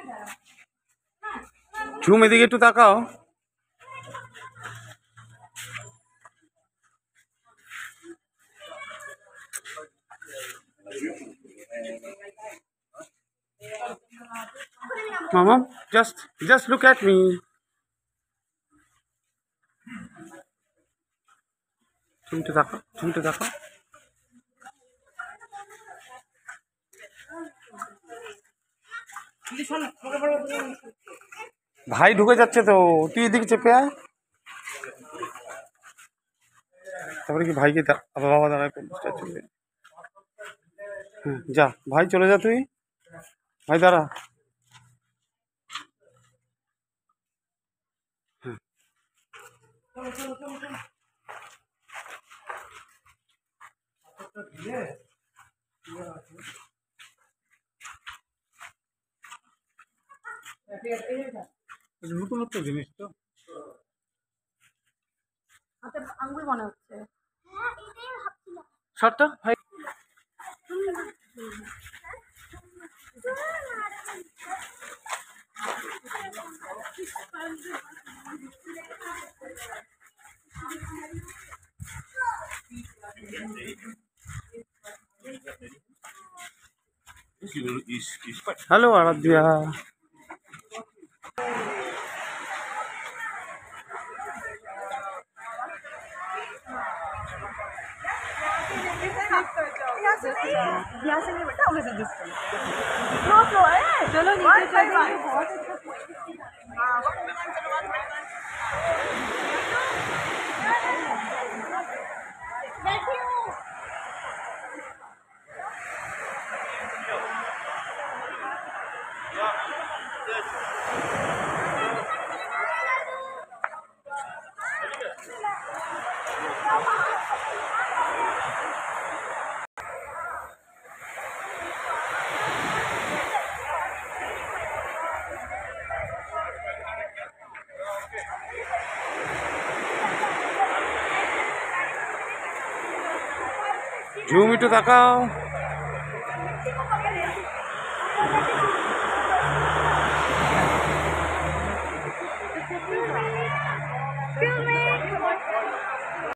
ঝুম এদিকে একটু তাকাও। মামা, just look at me. ঝুমতে তাকাও, ঝুমতে তাকাও। ভাই ঢুকে যাচ্ছে তো, তুই এদিকে চেপে আয়। তারপরে কি ভাইকে বাবা দাঁড়ায় চলে যা, ভাই চলে যা, তুই ভাই দাঁড়া। নতুনত্ব জিনিস তো, আঙ্গুল মনে হচ্ছে শর্টটা ভাই। হ্যালো আরাধ্যা। यहाँ से नहीं बेटा, उधर से डिस्टेंस फ्लो फ्लो है। चलो नीचे चलो। ঝুম একটু তাকাও।